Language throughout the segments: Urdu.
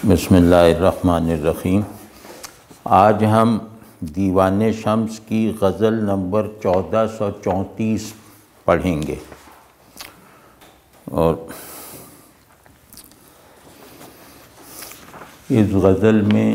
بسم اللہ الرحمن الرحیم۔ آج ہم دیوان شمس کی غزل نمبر 1434 پڑھیں گے، اور اس غزل میں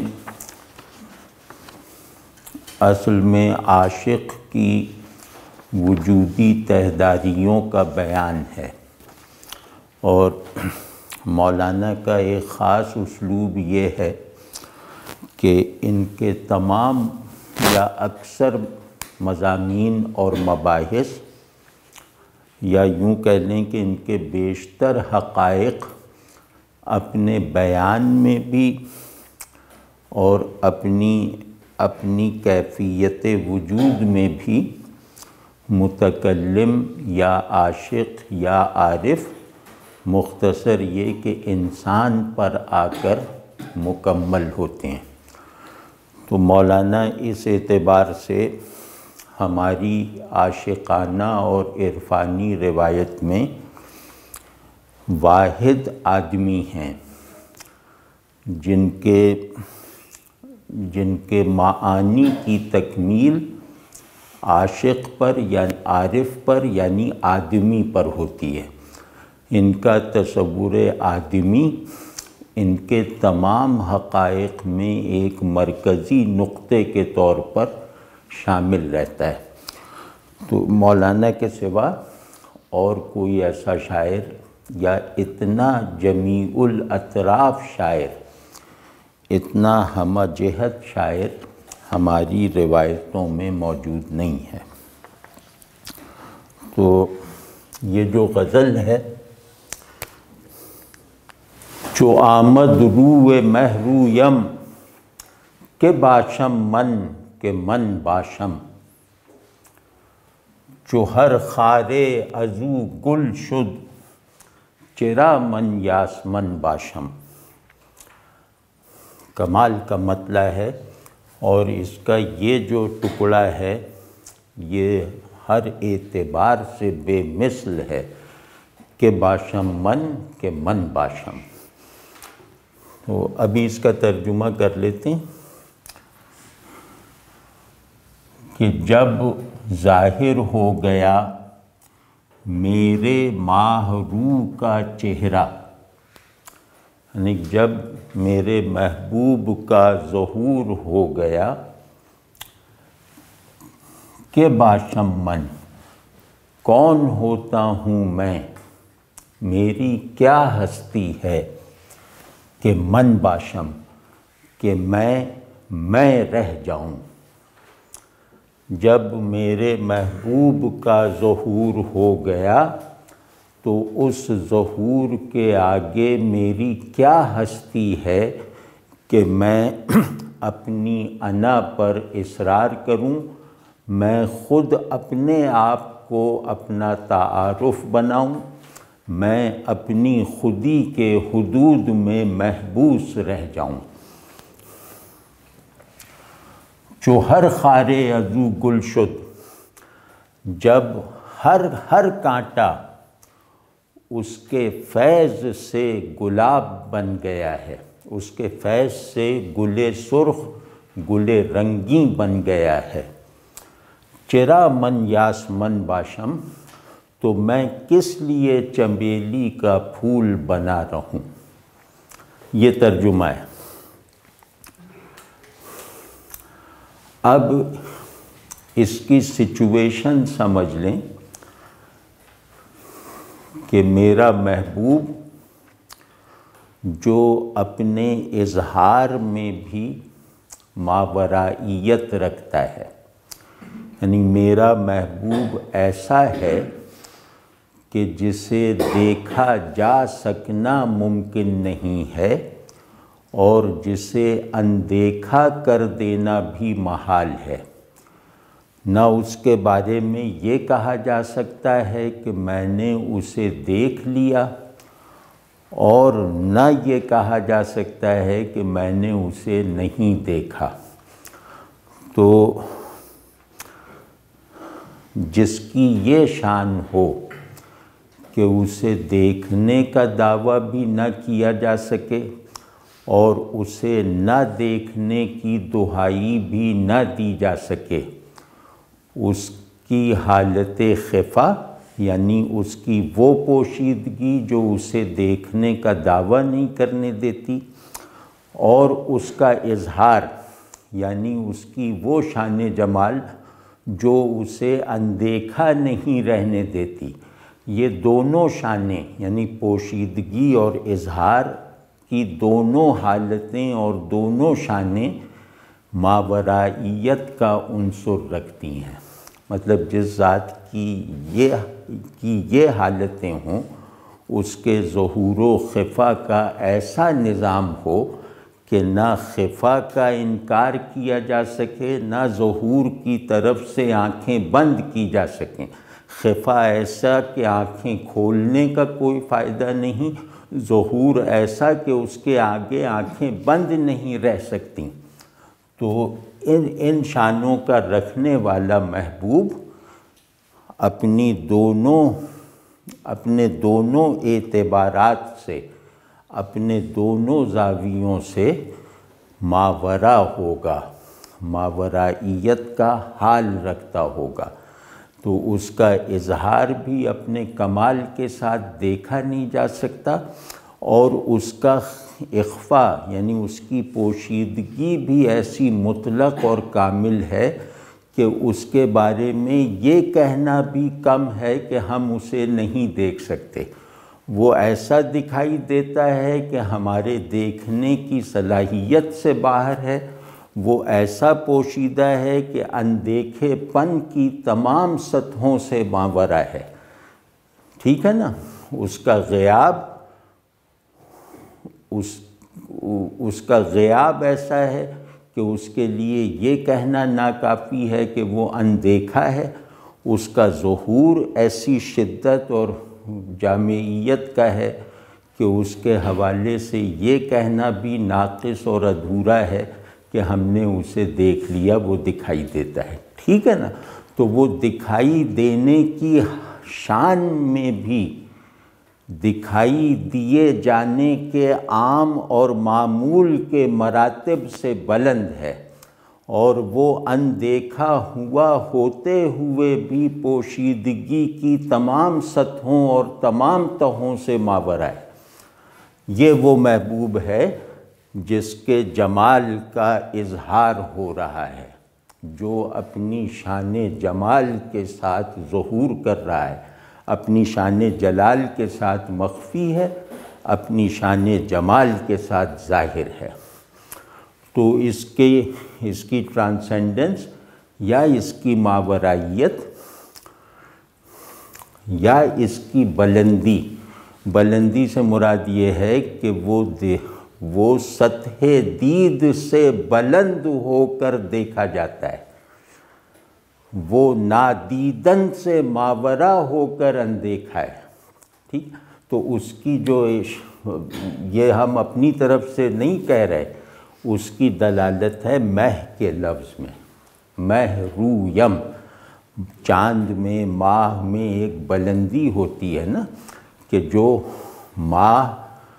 اصل میں عاشق کی وجودی تہداریوں کا بیان ہے، اور مولانا کا ایک خاص اسلوب یہ ہے کہ ان کے تمام یا اکثر مضامین اور مباحث، یا یوں کہہ لیں کہ ان کے بیشتر حقائق اپنے بیان میں بھی اور اپنی کیفیت وجود میں بھی متکلم یا عاشق یا عارف، مختصر یہ کہ انسان پر آ کر مکمل ہوتے ہیں۔ تو مولانا اس اعتبار سے ہماری عاشقانہ اور عرفانی روایت میں واحد آدمی ہیں جن کے معانی کی تکمیل عاشق پر یا عارف پر یعنی آدمی پر ہوتی ہے۔ ان کا تصور آدمی ان کے تمام حقائق میں ایک مرکزی نقطے کے طور پر شامل رہتا ہے۔ تو مولانا کے سوا اور کوئی ایسا شاعر یا اتنا جمیع الاطراف شاعر، اتنا ہمہ جہت شاعر ہماری روایتوں میں موجود نہیں ہے۔ تو یہ جو غزل ہے، چو آمد روئے مہ رویم کہ باشم من کہ من باشم، چو ہر خارے ازو گل شد چرا من یاسمن باشم۔ کمال کا مطلع ہے، اور اس کا یہ جو ٹکڑا ہے یہ ہر اعتبار سے بے مثل ہے کہ باشم من کہ من باشم۔ تو ابھی اس کا ترجمہ کر لیتے ہیں کہ جب ظاہر ہو گیا میرے ماہ رو کا چہرہ، یعنی جب میرے محبوب کا ظہور ہو گیا، کہ باشم من کون ہوتا ہوں میں، میری کیا ہستی ہے، کہ من باشم کہ میں رہ جاؤں۔ جب میرے محبوب کا ظہور ہو گیا تو اس ظہور کے آگے میری کیا ہستی ہے کہ میں اپنی انا پر اصرار کروں، میں خود اپنے آپ کو اپنا تعارف بناؤں، میں اپنی خودی کے حدود میں محبوس رہ جاؤں۔ چو ہر خارے ازو گل شد، جب ہر کانٹا اس کے فیض سے گلاب بن گیا ہے، اس کے فیض سے گل سرخ گل رنگیں بن گیا ہے، چرا من یاسمن باشم، تو میں کس لیے چنبیلی کا پھول بنا رہوں۔ یہ ترجمہ ہے۔ اب اس کی سچویشن سمجھ لیں کہ میرا محبوب جو اپنے اظہار میں بھی ماورائیت رکھتا ہے، یعنی میرا محبوب ایسا ہے کہ جسے دیکھا جا سکنا ممکن نہیں ہے اور جسے اندیکھا کر دینا بھی محال ہے۔ نہ اس کے بارے میں یہ کہا جا سکتا ہے کہ میں نے اسے دیکھ لیا، اور نہ یہ کہا جا سکتا ہے کہ میں نے اسے نہیں دیکھا۔ تو جس کی یہ شان ہو کہ اسے دیکھنے کا دعویٰ بھی نہ کیا جا سکے اور اسے نہ دیکھنے کی دہائی بھی نہ دی جا سکے۔ اس کی حالت خفا یعنی اس کی وہ پوشیدگی جو اسے دیکھنے کا دعویٰ نہیں کرنے دیتی، اور اس کا اظہار یعنی اس کی وہ شان جمال جو اسے اندیکھا نہیں رہنے دیتی۔ یہ دونوں شانیں یعنی پوشیدگی اور اظہار کی دونوں حالتیں اور دونوں شانیں ماورائیت کا عنصر رکھتی ہیں۔ مطلب جس ذات کی یہ حالتیں ہوں اس کے ظہور و خفا کا ایسا نظام ہو کہ نہ خفا کا انکار کیا جا سکے نہ ظہور کی طرف سے آنکھیں بند کی جا سکیں۔ خفا ایسا کہ آنکھیں کھولنے کا کوئی فائدہ نہیں، ظہور ایسا کہ اس کے آگے آنکھیں بند نہیں رہ سکتیں۔ تو ان شانوں کا رکھنے والا محبوب اپنے دونوں اعتبارات سے، اپنے دونوں زاویوں سے ماورا ہوگا، ماورائیت کا حال رکھتا ہوگا۔ تو اس کا اظہار بھی اپنے کمال کے ساتھ دیکھا نہیں جا سکتا، اور اس کا اخفا یعنی اس کی پوشیدگی بھی ایسی مطلق اور کامل ہے کہ اس کے بارے میں یہ کہنا بھی کم ہے کہ ہم اسے نہیں دیکھ سکتے۔ وہ ایسا دکھائی دیتا ہے کہ ہمارے دیکھنے کی صلاحیت سے باہر ہے، وہ ایسا پوشیدہ ہے کہ اندیکھے پن کی تمام سطحوں سے ماورا ہے۔ ٹھیک ہے نا؟ اس کا غیاب ایسا ہے کہ اس کے لیے یہ کہنا ناکافی ہے کہ وہ اندیکھا ہے۔ اس کا ظہور ایسی شدت اور جامعیت کا ہے کہ اس کے حوالے سے یہ کہنا بھی ناقص اور ادھورا ہے کہ ہم نے اسے دیکھ لیا، وہ دکھائی دیتا ہے۔ ٹھیک ہے نا؟ تو وہ دکھائی دینے کی شان میں بھی دکھائی دیے جانے کے عام اور معمول کے مراتب سے بلند ہے، اور وہ اندیکھا ہوا ہوتے ہوئے بھی پوشیدگی کی تمام سطحوں اور تمام تہوں سے ماورا ہے۔ یہ وہ محبوب ہے جس کے جمال کا اظہار ہو رہا ہے، جو اپنی شان جمال کے ساتھ ظہور کر رہا ہے، اپنی شان جلال کے ساتھ مخفی ہے، اپنی شان جمال کے ساتھ ظاہر ہے۔ تو اس کی ٹرانسینڈنس یا اس کی ماورائیت یا اس کی بلندی سے مراد یہ ہے کہ وہ سطح دید سے بلند ہو کر دیکھا جاتا ہے، وہ نادیدن سے ماورا ہو کر اندیکھا ہے۔ ٹھیک؟ تو اس کی جو یہ ہم اپنی طرف سے نہیں کہہ رہے، اس کی دلالت ہے مہ کے لفظ میں، مہ رویم۔ چاند میں ماہ میں ایک بلندی ہوتی ہے نا، کہ جو ماہ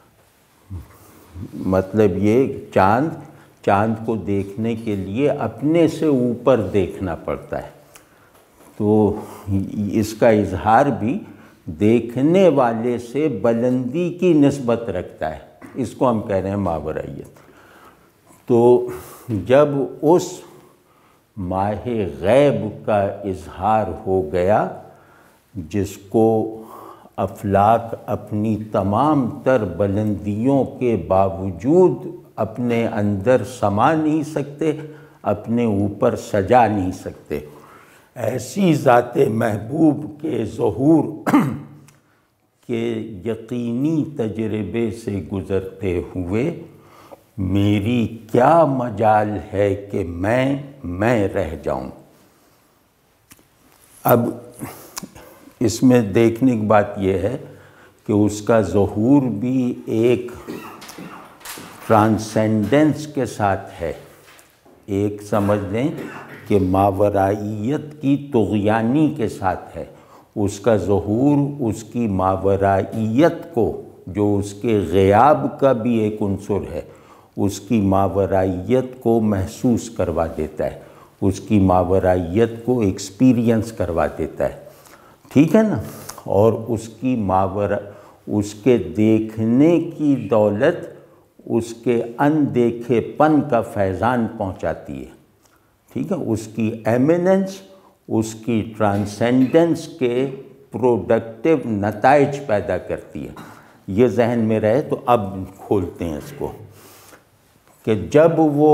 مطلب یہ چاند کو دیکھنے کے لیے اپنے سے اوپر دیکھنا پڑتا ہے، تو اس کا اظہار بھی دیکھنے والے سے بلندی کی نسبت رکھتا ہے۔ اس کو ہم کہہ رہے ہیں ماورائیت۔ تو جب اس ماہ غیب کا اظہار ہو گیا، جس کو افلاک اپنی تمام تر بلندیوں کے باوجود اپنے اندر سما نہیں سکتے، اپنے اوپر سجا نہیں سکتے، ایسی ذات محبوب کے ظہور کے یقینی تجربے سے گزرتے ہوئے میری کیا مجال ہے کہ میں رہ جاؤں۔ اب اس میں دیکھنے کی بات یہ ہے کہ اس کا ظہور بھی ایک ٹرانسینڈنس کے ساتھ ہے، ایک سمجھ لیں کہ ماورائیت کی طغیانی کے ساتھ ہے۔ اس کا ظہور اس کی ماورائیت کو، جو اس کے غیاب کا بھی ایک عنصر ہے، اس کی ماورائیت کو محسوس کروا دیتا ہے، اس کی ماورائیت کو ایکسپیرینس کروا دیتا ہے، ٹھیک ہے نا؟ اور اس کے دیکھنے کی دولت اس کے اندیکھے پن کا فیضان پہنچاتی ہے، ٹھیک ہے؟ اس کی ایمیننس، اس کی ٹرانسینڈنس کے پروڈکٹیو نتائج پیدا کرتی ہے۔ یہ ذہن میں رہے تو اب کھولتے ہیں اس کو کہ جب وہ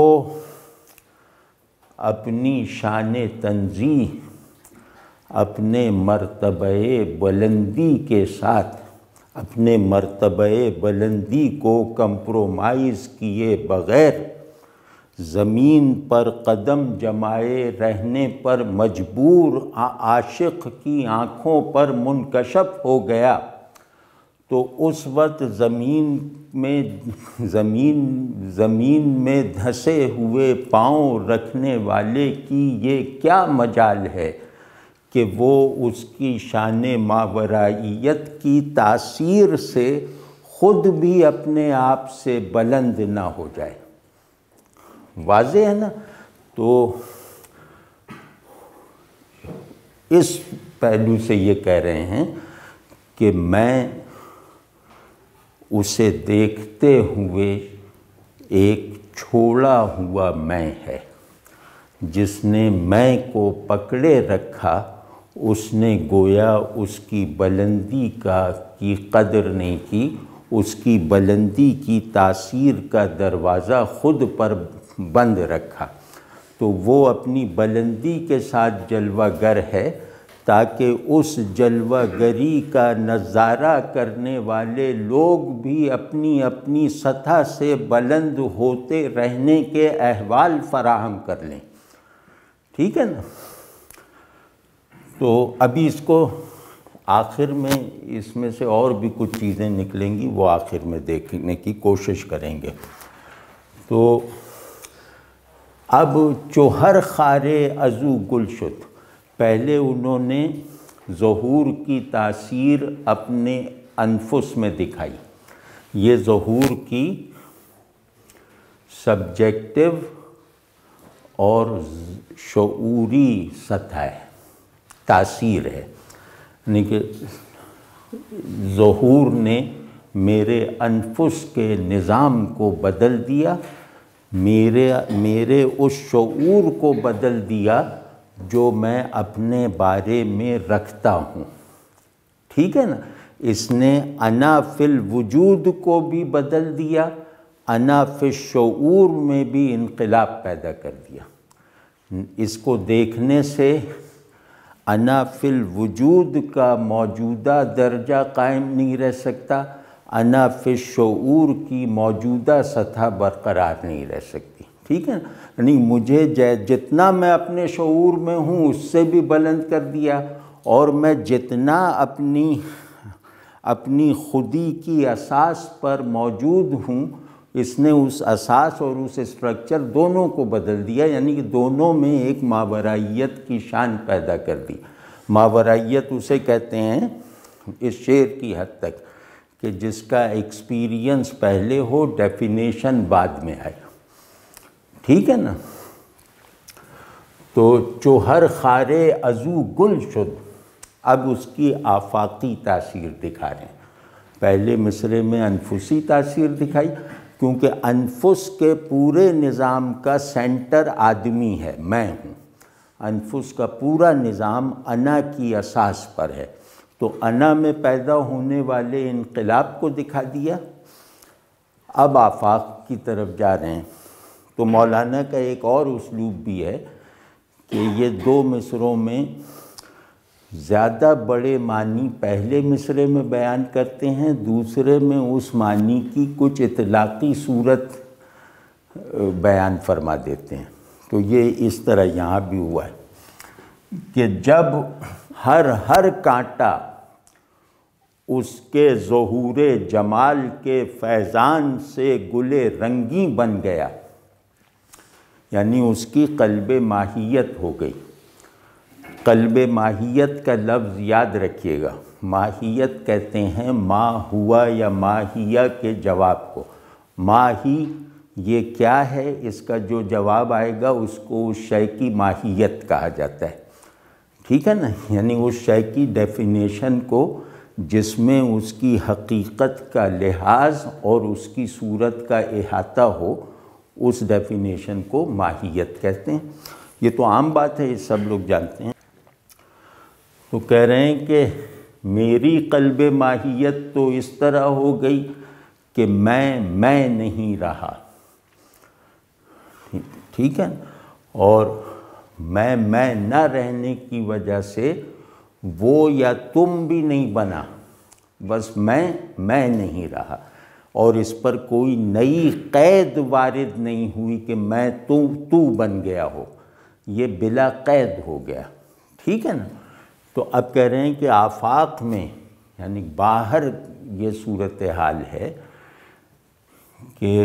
اپنی شان تنزیہ، اپنے مرتبہ بلندی کے ساتھ، اپنے مرتبہ بلندی کو کمپرومائز کیے بغیر زمین پر قدم جمائے رہنے پر مجبور عاشق کی آنکھوں پر منکشف ہو گیا، تو اس وقت زمین میں دھسے ہوئے پاؤں رکھنے والے کی یہ کیا مجال ہے کہ وہ اس کی شان ماورائیت کی تاثیر سے خود بھی اپنے آپ سے بلند نہ ہو جائے۔ واضح ہے نا؟ تو اس پہلو سے یہ کہہ رہے ہیں کہ میں اسے دیکھتے ہوئے ایک چھوڑا ہوا میں ہے، جس نے میں کو پکڑے رکھا، اس نے گویا اس کی بلندی کی قدر نہیں کی، اس کی بلندی کی تاثیر کا دروازہ خود پر بند رکھا۔ تو وہ اپنی بلندی کے ساتھ جلوہ گر ہے تاکہ اس جلوہ گری کا نظارہ کرنے والے لوگ بھی اپنی اپنی سطح سے بلند ہوتے رہنے کے احوال فراہم کر لیں، ٹھیک ہے نا؟ تو ابھی اس کو آخر میں اس میں سے اور بھی کچھ چیزیں نکلیں گی، وہ آخر میں دیکھنے کی کوشش کریں گے۔ تو اب چوہر خارے ازو گل شد، پہلے انہوں نے ظہور کی تاثیر اپنے انفس میں دکھائی، یہ ظہور کی سبجیکٹیو اور شعوری سطح ہے، تاثیر ہے، یعنی کہ ظہور نے میرے انفس کے نظام کو بدل دیا، میرے اس شعور کو بدل دیا جو میں اپنے بارے میں رکھتا ہوں، ٹھیک ہے نا؟ اس نے انا فی الوجود کو بھی بدل دیا، انا فی الشعور میں بھی انقلاب پیدا کر دیا۔ اس کو دیکھنے سے انا فی الوجود کا موجودہ درجہ قائم نہیں رہ سکتا، انا فی الشعور کی موجودہ سطح برقرار نہیں رہ سکتی، ٹھیک ہے نا؟ یعنی مجھے جتنا میں اپنے شعور میں ہوں اس سے بھی بلند کر دیا، اور میں جتنا اپنی خودی کی اساس پر موجود ہوں، اس نے اس اساس اور اس اسٹرکچر دونوں کو بدل دیا، یعنی کہ دونوں میں ایک ماورائیت کی شان پیدا کر دی۔ ماورائیت اسے کہتے ہیں اس شعر کی حد تک کہ جس کا ایکسپیرینس پہلے ہو، ڈیفینیشن بعد میں آئے، ٹھیک ہے نا؟ تو چوہر خارے ازو گل شد، اب اس کی آفاقی تاثیر دکھا رہے ہیں۔ پہلے مصرعے میں انفسی تاثیر دکھائی، کیونکہ انفس کے پورے نظام کا سینٹر آدمی ہے، میں ہوں۔ انفس کا پورا نظام انا کی اساس پر ہے، تو انا میں پیدا ہونے والے انقلاب کو دکھا دیا۔ اب آفاق کی طرف جا رہے ہیں، تو مولانا کا ایک اور اسلوب بھی ہے کہ یہ دو مصروں میں زیادہ بڑے معنی پہلے مصرعے میں بیان کرتے ہیں، دوسرے میں اس معنی کی کچھ اطلاقی صورت بیان فرما دیتے ہیں۔ تو یہ اس طرح یہاں بھی ہوا ہے کہ جب ہر کانٹا اس کے ظہور جمال کے فیضان سے گلے رنگی بن گیا، یعنی اس کی قلب ماہیت ہو گئی۔ قلب ماہیت کا لفظ یاد رکھیے گا، ماہیت کہتے ہیں ما ہوا یا ماہیہ کے جواب کو۔ ماہی یہ کیا ہے، اس کا جو جواب آئے گا اس کو اس شے کی ماہیت کہا جاتا ہے، ٹھیک ہے نا، یعنی اس شے کی ڈیفینیشن کو جس میں اس کی حقیقت کا لحاظ اور اس کی صورت کا احاطہ ہو، اس ڈیفینیشن کو ماہیت کہتے ہیں۔ یہ تو عام بات ہے، یہ سب لوگ جانتے ہیں۔ تو کہہ رہے ہیں کہ میری قلب ماہیت تو اس طرح ہو گئی کہ میں نہیں رہا، ٹھیک ہے، اور میں نہ رہنے کی وجہ سے وہ یا تم بھی نہیں بنا، بس میں نہیں رہا، اور اس پر کوئی نئی قید وارد نہیں ہوئی کہ میں تو بن گیا ہو، یہ بلا قید ہو گیا، ٹھیک ہے نا۔ تو اب کہہ رہے ہیں کہ آفاق میں یعنی باہر یہ صورتحال ہے کہ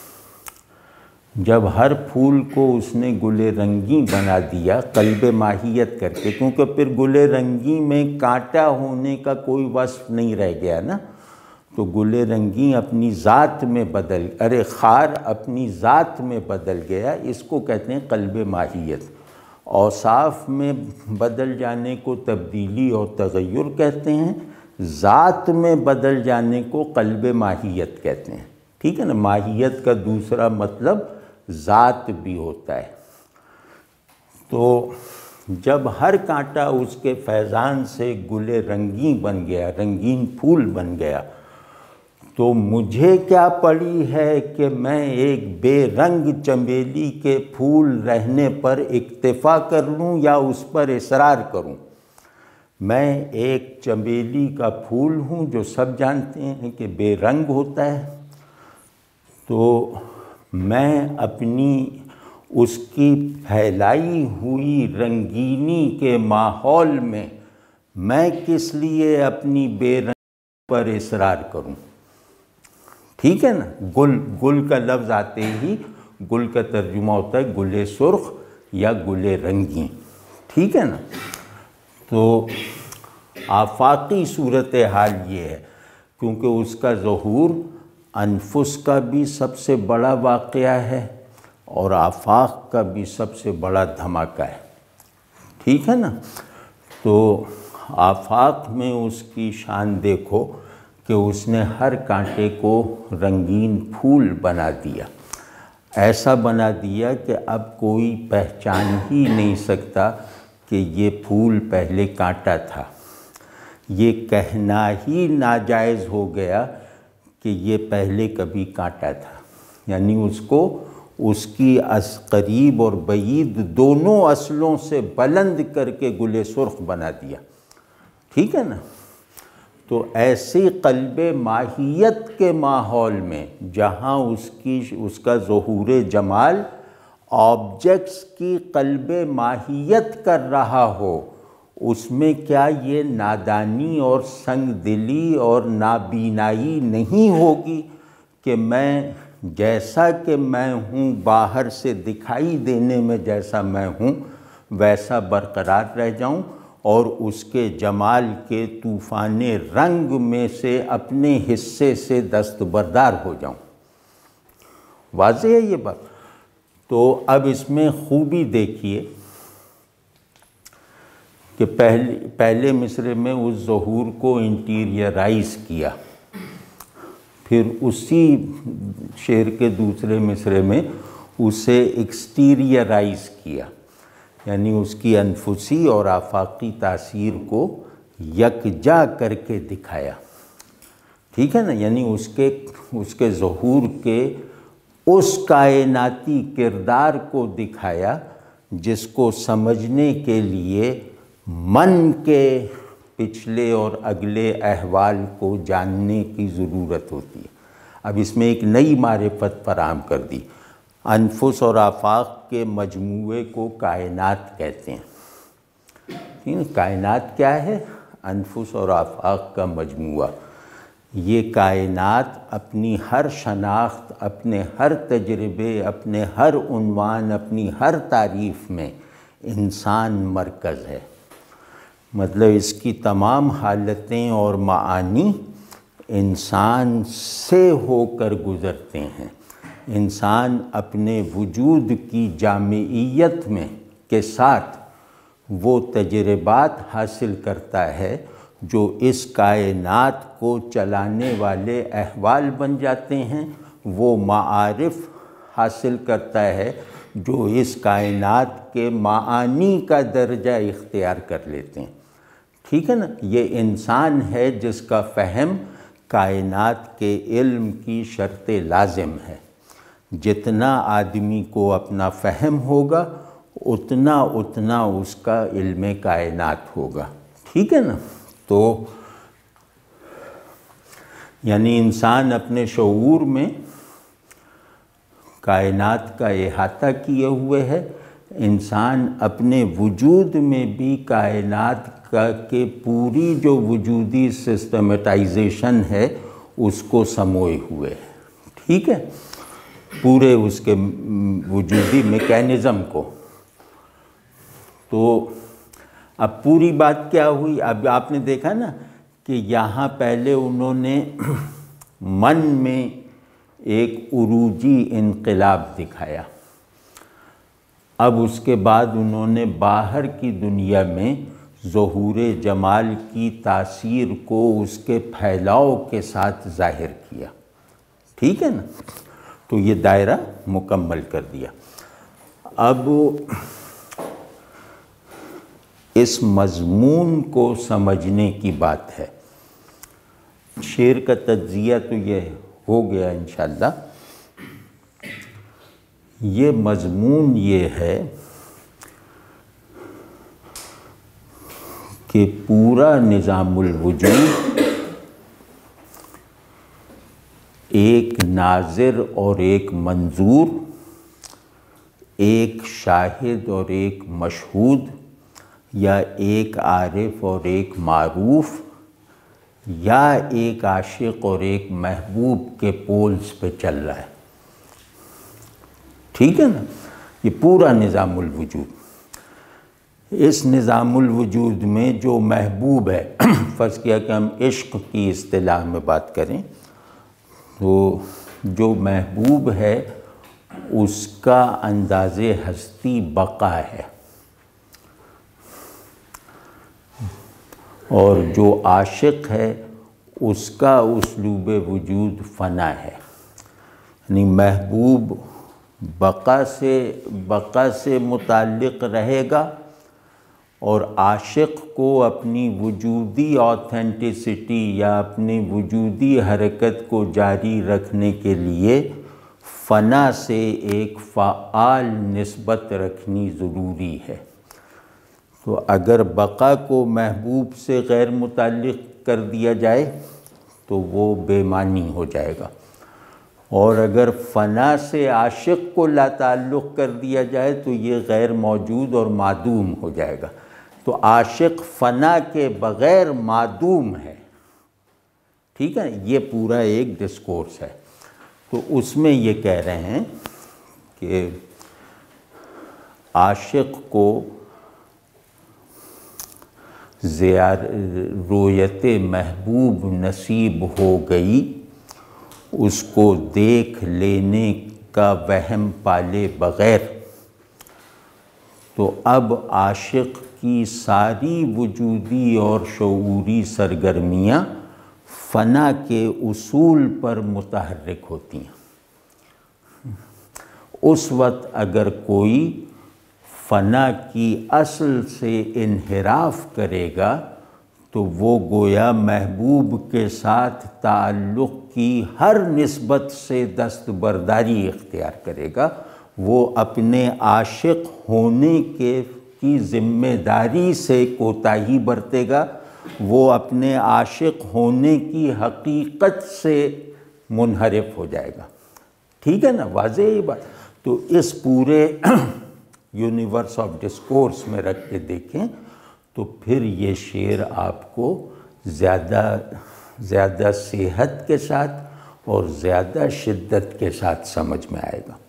جب ہر پھول کو اس نے گل رنگی بنا دیا قلب ماہیت کر کے، کیونکہ پھر گل رنگی میں کانٹا ہونے کا کوئی وصف نہیں رہ گیا نا، تو گل رنگی اپنی ذات میں خار اپنی ذات میں بدل گیا، اس کو کہتے ہیں قلب ماہیت۔ اوصاف میں بدل جانے کو تبدیلی اور تغیر کہتے ہیں، ذات میں بدل جانے کو قلب ماہیت کہتے ہیں، ٹھیک ہے نا۔ ماہیت کا دوسرا مطلب ذات بھی ہوتا ہے۔ تو جب ہر کانٹا اس کے فیضان سے گل رنگی بن گیا، رنگین پھول بن گیا، تو مجھے کیا پڑی ہے کہ میں ایک بے رنگ چنبیلی کے پھول رہنے پر اکتفا کر لوں یا اس پر اصرار کروں۔ میں ایک چنبیلی کا پھول ہوں جو سب جانتے ہیں کہ بے رنگ ہوتا ہے، تو میں اپنی اس کی پھیلائی ہوئی رنگینی کے ماحول میں کس لیے اپنی بے رنگ پر اصرار کروں، ٹھیک ہے نا۔ گل کا لفظ آتے ہی گل کا ترجمہ ہوتا ہے گل سرخ یا گل رنگی، ٹھیک ہے نا۔ تو آفاقی صورتحال یہ ہے، کیونکہ اس کا ظہور انفس کا بھی سب سے بڑا واقعہ ہے اور آفاق کا بھی سب سے بڑا دھماکہ ہے، ٹھیک ہے نا۔ تو آفاق میں اس کی شان دیکھو کہ اس نے ہر کانٹے کو رنگین پھول بنا دیا، ایسا بنا دیا کہ اب کوئی پہچان ہی نہیں سکتا کہ یہ پھول پہلے کانٹا تھا۔ یہ کہنا ہی ناجائز ہو گیا کہ یہ پہلے کبھی کانٹا تھا، یعنی اس کو اس کی قریب اور بعید دونوں اصلوں سے بلند کر کے گل سرخ بنا دیا، ٹھیک ہے نا۔ تو ایسی قلب ماہیت کے ماحول میں جہاں اس کا ظہور جمال آبجیکٹس کی قلب ماہیت کر رہا ہو، اس میں کیا یہ نادانی اور سنگ دلی اور نابینائی نہیں ہوگی کہ میں جیسا کہ میں ہوں، باہر سے دکھائی دینے میں جیسا میں ہوں ویسا برقرار رہ جاؤں اور اس کے جمال کے طوفان رنگ میں سے اپنے حصے سے دستبردار ہو جاؤں۔ واضح ہے یہ بات؟ تو اب اس میں خوبی دیکھیے کہ پہلے مصرعے میں اس ظہور کو انٹیریئرائز کیا، پھر اسی شعر کے دوسرے مصرعے میں اسے ایکسٹیریئرائز کیا، یعنی اس کی انفسی اور آفاقی تاثیر کو یکجا کر کے دکھایا، ٹھیک ہے نا۔ یعنی اس کے ظہور کے اس کائناتی کردار کو دکھایا جس کو سمجھنے کے لیے من کے پچھلے اور اگلے احوال کو جاننے کی ضرورت ہوتی ہے۔ اب اس میں ایک نئی معرفت فراہم کر دی، انفس اور آفاق کے مجموعے کو کائنات کہتے ہیں۔ کائنات کیا ہے؟ انفس اور آفاق کا مجموعہ۔ یہ کائنات اپنی ہر شناخت، اپنے ہر تجربے، اپنے ہر عنوان، اپنی ہر تعریف میں انسان مرکز ہے، مطلب اس کی تمام حالتیں اور معانی انسان سے ہو کر گزرتے ہیں، انسان اپنے وجود کی جامعیت میں کے ساتھ وہ تجربات حاصل کرتا ہے جو اس کائنات کو چلانے والے احوال بن جاتے ہیں، وہ معارف حاصل کرتا ہے جو اس کائنات کے معانی کا درجہ اختیار کر لیتے ہیں۔ ٹھیک ہے نا؟ یہ انسان ہے جس کا فہم کائنات کے علم کی شرط لازم ہے۔ جتنا آدمی کو اپنا فہم ہوگا اتنا اس کا علم کائنات ہوگا۔ ٹھیک ہے نا؟ تو یعنی انسان اپنے شعور میں کائنات کا احاطہ کیے ہوئے ہے، انسان اپنے وجود میں بھی کائنات کا کہ پوری جو وجودی سسٹمیٹائزیشن ہے اس کو سموئے ہوئے ہے۔ ٹھیک ہے؟ پورے اس کے وجودی میکینزم کو۔ تو اب پوری بات کیا ہوئی؟ اب آپ نے دیکھا نا کہ یہاں پہلے انہوں نے من میں ایک عروجی انقلاب دکھایا، اب اس کے بعد انہوں نے باہر کی دنیا میں ظہور جمال کی تاثیر کو اس کے پھیلاؤ کے ساتھ ظاہر کیا۔ ٹھیک ہے نا؟ تو یہ دائرہ مکمل کر دیا۔ اب اس مضمون کو سمجھنے کی بات ہے۔ شعر کا تجزیہ تو یہ ہو گیا انشاءاللہ۔ یہ مضمون یہ ہے کہ پورا نظام الوجود ایک ناظر اور ایک منظور، ایک شاہد اور ایک مشہود، یا ایک عارف اور ایک معروف، یا ایک عاشق اور ایک محبوب کے پولز پہ چل رہا ہے۔ ٹھیک ہے نا؟ یہ پورا نظام الوجود۔ اس نظام الوجود میں جو محبوب ہے، فرض کیا کہ ہم عشق کی اصطلاح میں بات کریں تو جو محبوب ہے اس کا انداز ہستی بقا ہے، اور جو عاشق ہے اس کا اسلوب وجود فنا ہے۔ یعنی محبوب بقا سے متعلق رہے گا، اور عاشق کو اپنی وجودی آتھینٹسٹی یا اپنی وجودی حرکت کو جاری رکھنے کے لیے فنا سے ایک فعال نسبت رکھنی ضروری ہے۔ تو اگر بقا کو محبوب سے غیر متعلق کر دیا جائے تو وہ بے معنی ہو جائے گا، اور اگر فنا سے عاشق کو لا تعلق کر دیا جائے تو یہ غیر موجود اور معدوم ہو جائے گا۔ تو عاشق فنا کے بغیر معدوم ہے۔ ٹھیک ہے؟ یہ پورا ایک ڈسکورس ہے۔ تو اس میں یہ کہہ رہے ہیں کہ عاشق کو رویت محبوب نصیب ہو گئی، اس کو دیکھ لینے کا وہم پالے بغیر، تو اب عاشق کی ساری وجودی اور شعوری سرگرمیاں فنا کے اصول پر متحرک ہوتی ہیں۔ اس وقت اگر کوئی فنا کی اصل سے انحراف کرے گا تو وہ گویا محبوب کے ساتھ تعلق کی ہر نسبت سے دستبرداری اختیار کرے گا، وہ اپنے عاشق ہونے کی ذمہ داری سے کوتاہی برتے گا، وہ اپنے عاشق ہونے کی حقیقت سے منحرف ہو جائے گا۔ ٹھیک ہے نا؟ واضح یہ بات۔ تو اس پورے یونیورس آف ڈسکورس میں رکھ کے دیکھیں تو پھر یہ شعر آپ کو زیادہ صحت کے ساتھ اور زیادہ شدت کے ساتھ سمجھ میں آئے گا۔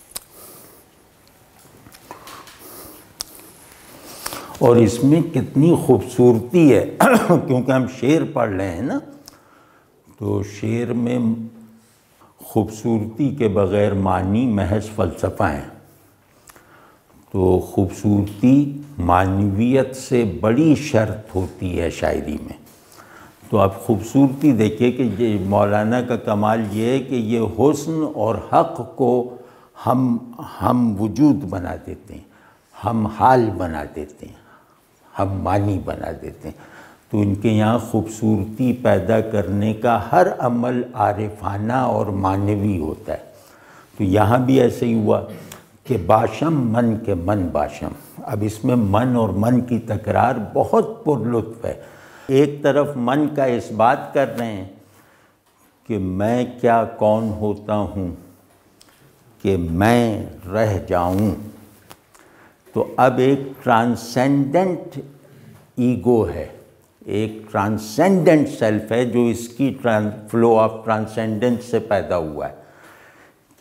اور اس میں کتنی خوبصورتی ہے کیونکہ ہم شعر پڑھ رہے ہیں نا، تو شعر میں خوبصورتی کے بغیر معنی محض فلسفہ ہیں۔ تو خوبصورتی معنویت سے بڑی شرط ہوتی ہے شاعری میں۔ تو آپ خوبصورتی دیکھیے کہ یہ مولانا کا کمال یہ ہے کہ یہ حسن اور حق کو ہم وجود بنا دیتے ہیں، ہم حال بنا دیتے ہیں، ہم معنی بنا دیتے ہیں۔ تو ان کے یہاں خوبصورتی پیدا کرنے کا ہر عمل عارفانہ اور معنوی ہوتا ہے۔ تو یہاں بھی ایسے ہی ہوا کہ باشم من کے من باشم۔ اب اس میں من اور من کی تکرار بہت پرلطف ہے۔ ایک طرف من کا اس بات کر رہے ہیں کہ میں کیا کون ہوتا ہوں کہ میں رہ جاؤں، تو اب ایک ٹرانسینڈنٹ ایگو ہے، ایک ٹرانسینڈنٹ سیلف ہے جو اس کی فلو آف ٹرانسینڈنٹ سے پیدا ہوا ہے کہ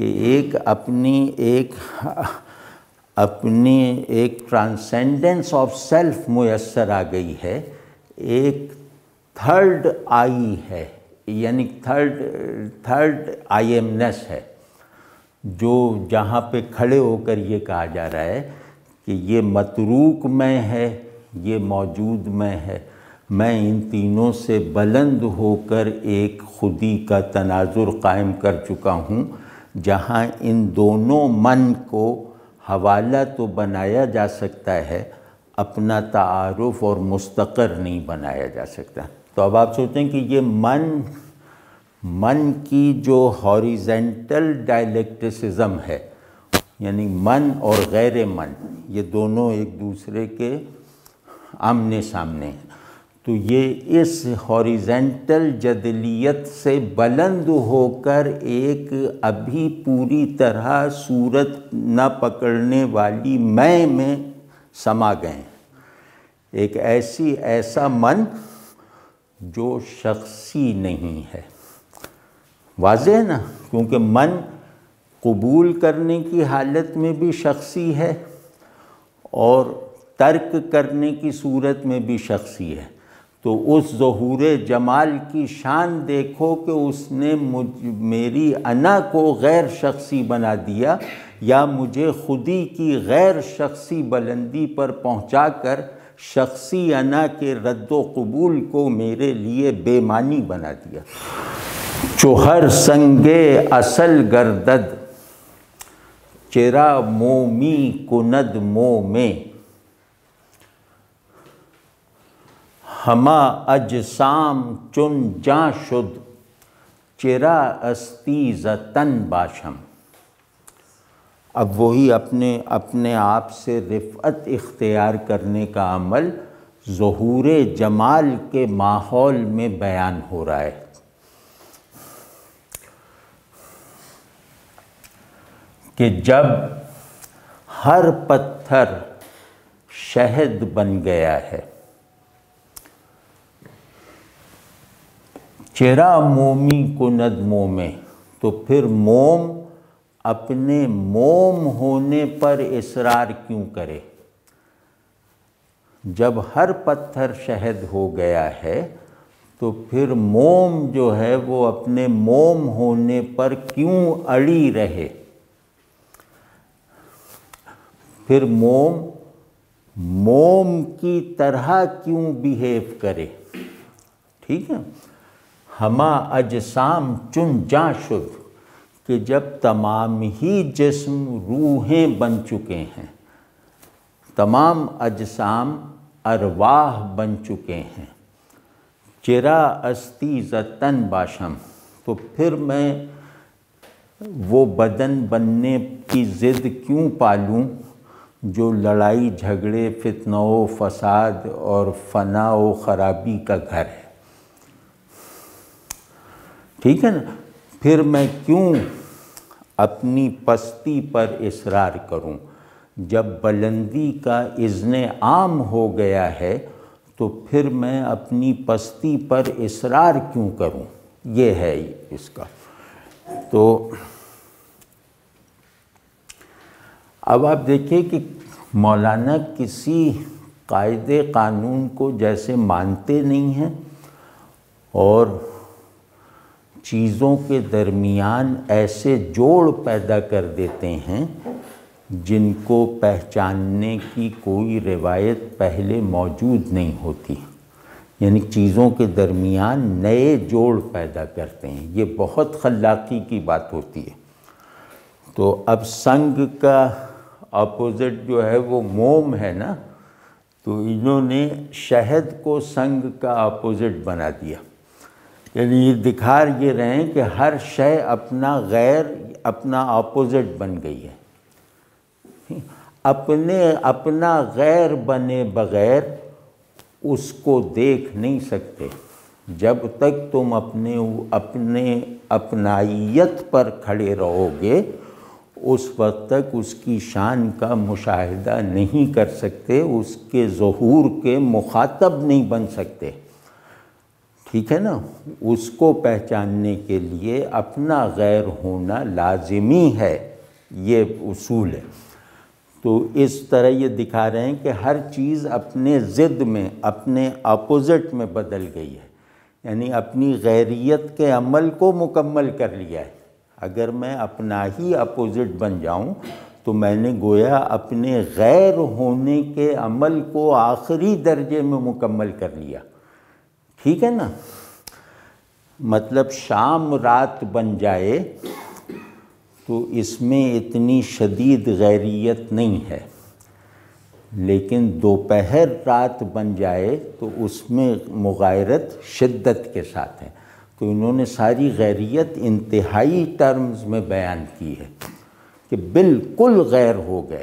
اپنی ایک ٹرانسینڈنس آف سیلف میسر آ گئی ہے، ایک تھرڈ آئی ہے، یعنی تھرڈ آئی ایمنس ہے، جو جہاں پہ کھڑے ہو کر یہ کہا جا رہا ہے کہ یہ متروک میں ہے، یہ موجود میں ہے، میں ان تینوں سے بلند ہو کر ایک خودی کا تناظر قائم کر چکا ہوں، جہاں ان دونوں من کو حوالہ تو بنایا جا سکتا ہے، اپنا تعارف اور مستقر نہیں بنایا جا سکتا۔ تو اب آپ سوچیں کہ یہ من کی جو ہاریزنٹل ڈائلیکٹسزم ہے، یعنی من اور غیر من، یہ دونوں ایک دوسرے کے آمنے سامنے ہیں، تو یہ اس ہاریزنٹل جدلیت سے بلند ہو کر ایک ابھی پوری طرح صورت نہ پکڑنے والی میں سما گئے ہیں، ایک ایسا من جو شخصی نہیں ہے۔ واضح ہے نا، کیونکہ من قبول کرنے کی حالت میں بھی شخصی ہے اور ترک کرنے کی صورت میں بھی شخصی ہے۔ تو اس ظہور جمال کی شان دیکھو کہ اس نے میری انا کو غیر شخصی بنا دیا، یا مجھے خودی کی غیر شخصی بلندی پر پہنچا کر شخصی انا کے رد و قبول کو میرے لیے بے معنی بنا دیا۔ چو ہر سنگے اصل گردد چرا مومی کند مومے، ہما اجسام چن جاں شد چرا استی ز تن باشم۔ اب وہی اپنے آپ سے رفعت اختیار کرنے کا عمل ظہور جمال کے ماحول میں بیان ہو رہا ہے کہ جب ہر پتھر شہد بن گیا ہے، چرا مومی کند مومے، تو پھر موم اپنے موم ہونے پر اصرار کیوں کرے؟ جب ہر پتھر شہد ہو گیا ہے تو پھر موم جو ہے وہ اپنے موم ہونے پر کیوں اڑی رہے؟ پھر موم کی طرح کیوں بیہیو کرے؟ ٹھیک ہے، ہما اجسام چن جاں شد، کہ جب تمام ہی جسم روحیں بن چکے ہیں، تمام اجسام ارواح بن چکے ہیں، چرا استی ز تن باشم، تو پھر میں وہ بدن بننے کی ضد کیوں پالوں جو لڑائی جھگڑے فتنہ و فساد اور فنا و خرابی کا گھر ہے؟ ٹھیک ہے نا، پھر میں کیوں اپنی پستی پر اصرار کروں؟ جب بلندی کا اذن عام ہو گیا ہے تو پھر میں اپنی پستی پر اصرار کیوں کروں؟ یہ ہے اس کا۔ تو اب آپ دیکھیں کہ مولانا کسی قاعدے قانون کو جیسے مانتے نہیں ہیں اور چیزوں کے درمیان ایسے جوڑ پیدا کر دیتے ہیں جن کو پہچاننے کی کوئی روایت پہلے موجود نہیں ہوتی، یعنی چیزوں کے درمیان نئے جوڑ پیدا کرتے ہیں۔ یہ بہت خلاقی کی بات ہوتی ہے۔ تو اب سنگ کا اپوزٹ جو ہے وہ موم ہے نا، تو انہوں نے شہد کو سنگ کا اپوزٹ بنا دیا، یعنی یہ دکھا یہ رہے ہیں کہ ہر شے اپنا غیر اپنا اپوزٹ بن گئی ہے۔ اپنا غیر بنے بغیر اس کو دیکھ نہیں سکتے۔ جب تک تم اپنے اپنائیت پر کھڑے رہو گے اس وقت تک اس کی شان کا مشاہدہ نہیں کر سکتے، اس کے ظہور کے مخاطب نہیں بن سکتے، ٹھیک ہے نا۔ اس کو پہچاننے کے لیے اپنا غیر ہونا لازمی ہے، یہ اصول ہے۔ تو اس طرح یہ دکھا رہے ہیں کہ ہر چیز اپنے ضد میں، اپنے اپوزٹ میں بدل گئی ہے، یعنی اپنی غیریت کے عمل کو مکمل کر لیا ہے۔ اگر میں اپنا ہی اپوزٹ بن جاؤں تو میں نے گویا اپنے غیر ہونے کے عمل کو آخری درجے میں مکمل کر لیا، ٹھیک ہے نا۔ مطلب شام رات بن جائے تو اس میں اتنی شدید غیریت نہیں ہے، لیکن دوپہر رات بن جائے تو اس میں مغایرت شدت کے ساتھ ہے۔ تو انہوں نے ساری غیریت انتہائی ٹرمز میں بیان کی ہے کہ بالکل غیر ہو گئے۔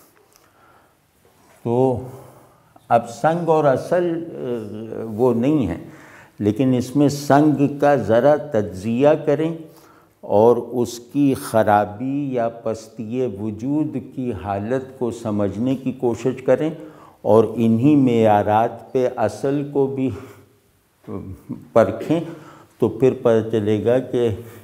تو اب سنگ اور اصل وہ نہیں ہے، لیکن اس میں سنگ کا ذرا تجزیہ کریں اور اس کی خرابی یا پستی وجود کی حالت کو سمجھنے کی کوشش کریں، اور انہی معیارات پہ اصل کو بھی پرکھیں، تو پھر پتہ چلے گا کہ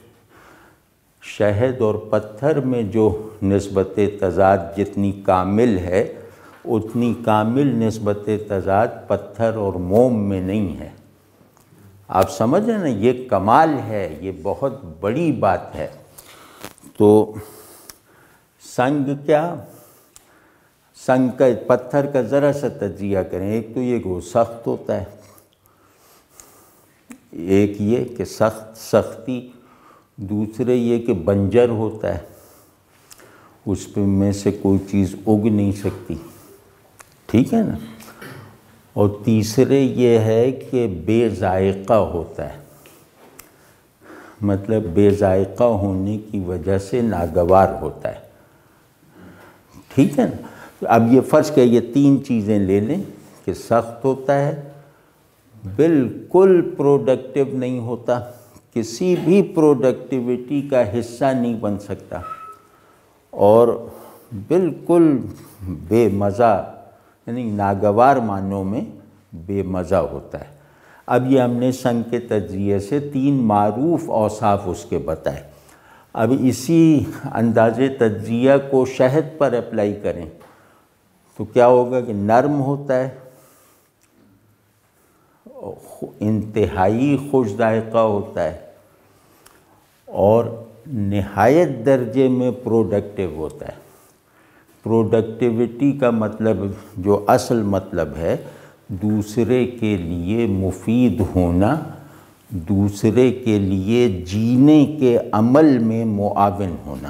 شہد اور پتھر میں جو نسبت تضاد جتنی کامل ہے اتنی کامل نسبت تضاد پتھر اور موم میں نہیں ہے۔ آپ سمجھ رہے ہیں نا، یہ کمال ہے، یہ بہت بڑی بات ہے۔ تو سنگ کیا، سنگ کا پتھر کا ذرا سا تجزیہ کریں۔ ایک تو یہ کہ وہ سخت ہوتا ہے، ایک یہ کہ سختی، دوسرے یہ کہ بنجر ہوتا ہے، اس پہ میں سے کوئی چیز اگ نہیں سکتی، ٹھیک ہے نا۔ اور تیسرے یہ ہے کہ بے ذائقہ ہوتا ہے، مطلب بے ذائقہ ہونے کی وجہ سے ناگوار ہوتا ہے، ٹھیک ہے نا۔ اب یہ فرض کہ یہ تین چیزیں لے لیں کہ سخت ہوتا ہے، بالکل پروڈکٹیو نہیں ہوتا، کسی بھی پروڈکٹیوٹی کا حصہ نہیں بن سکتا، اور بالکل بے مزہ، یعنی ناگوار معنوں میں بے مزہ ہوتا ہے۔ اب یہ ہم نے سنگ کے تجزیے سے تین معروف اوصاف اس کے بتائے۔ اب اسی انداز تجزیہ کو شہد پر اپلائی کریں تو کیا ہوگا کہ نرم ہوتا ہے، انتہائی خوش ذائقہ ہوتا ہے، اور نہایت درجے میں پروڈکٹیو ہوتا ہے۔ پروڈکٹیوٹی کا مطلب، جو اصل مطلب ہے، دوسرے کے لیے مفید ہونا، دوسرے کے لیے جینے کے عمل میں معاون ہونا۔